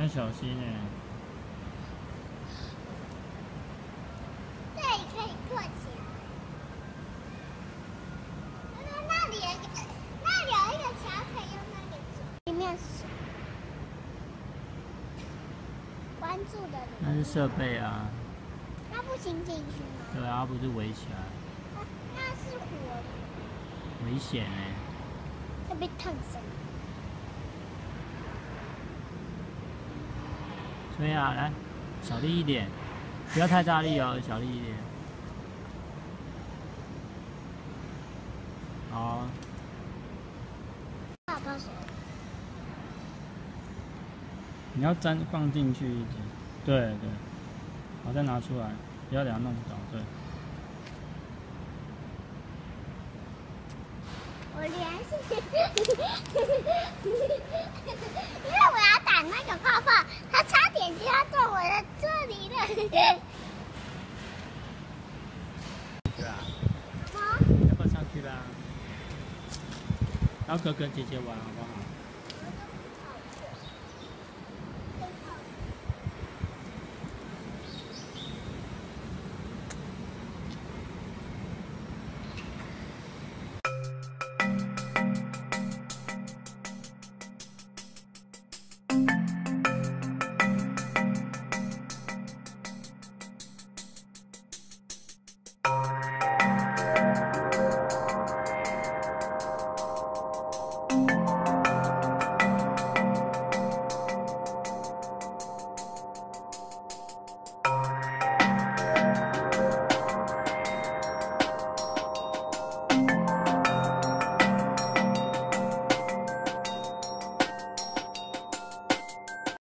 要小心哎。 这里可以坐起来。那里有一个桥可以用那个坐。里面是什么？关注的。 那是设备啊。 那不行进去吗？ 对啊，不是围起来。 那是火的。 危险哎。 会被烫伤。 所以啊，来，小力一点，不要太大力哦，小力一点。好。 泡泡水。 你要放进去一点，对对。好，再拿出来，不要给它弄倒，对。 我联系，因为我要打那个泡泡，它差点就要到我的这里了。 对啊。 好。 要不要上去啦？然后哥哥姐姐玩好不好？